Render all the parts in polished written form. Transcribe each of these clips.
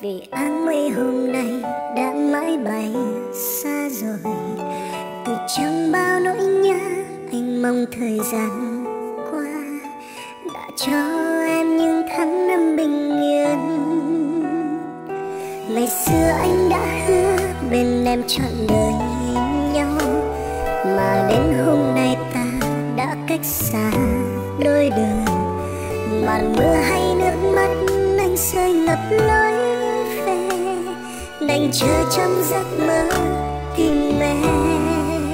Vì áng mây hôm nay đã mãi bay xa rồi. Từ trong bao nỗi nhớ anh mong thời gian qua đã cho em những tháng năm bình yên. Ngày xưa anh đã hứa bên em trọn đời nhau, mà đến hôm nay ta đã cách xa đôi đường. Màn mưa hay nước mắt anh rơi ngập lối về, đành chờ trong giấc mơ tìm em.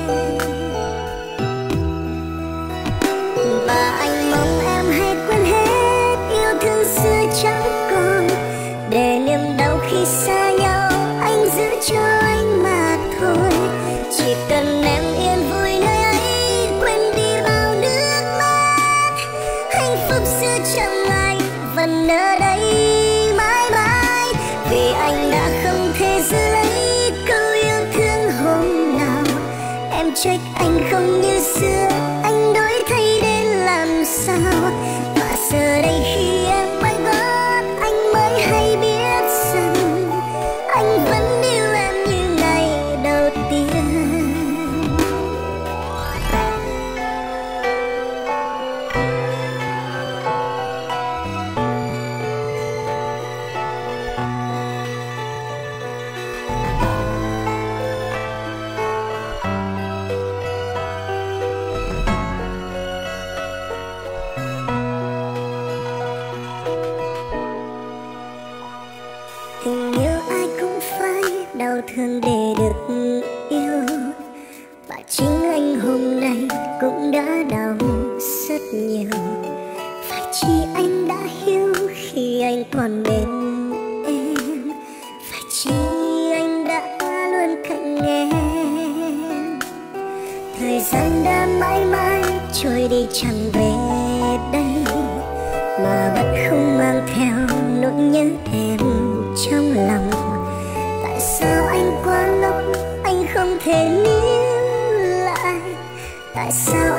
Và anh mong em hãy quên hết yêu thương xưa chẳng còn, để niềm đau khi xa nhau anh giữ cho anh mà thôi. Chỉ cần em yên vui nơi ấy, quên đi bao nước mắt. Hạnh phúc xưa chẳng ai vẫn ở đây mãi mãi, vì anh đã không thể giữ lấy câu yêu thương hôm nào. Em trách anh không như xưa, anh đổi thay đến làm sao. Và giờ đây khi em quay gót, anh mới hay biết rằng anh vẫn yêu em như ngày đầu tiên. Tình yêu ai cũng phải đau thương để được yêu, và chính anh hôm nay cũng đã đau rất nhiều. Phải chi anh đã hiểu khi anh còn bên em, phải chi anh đã luôn cạnh em. Thời gian đã mãi mãi trôi đi chẳng về đây, mà vẫn không mang theo nỗi nhớ em trong lòng. Tại sao anh qua lúc anh không thể níu lại? Tại sao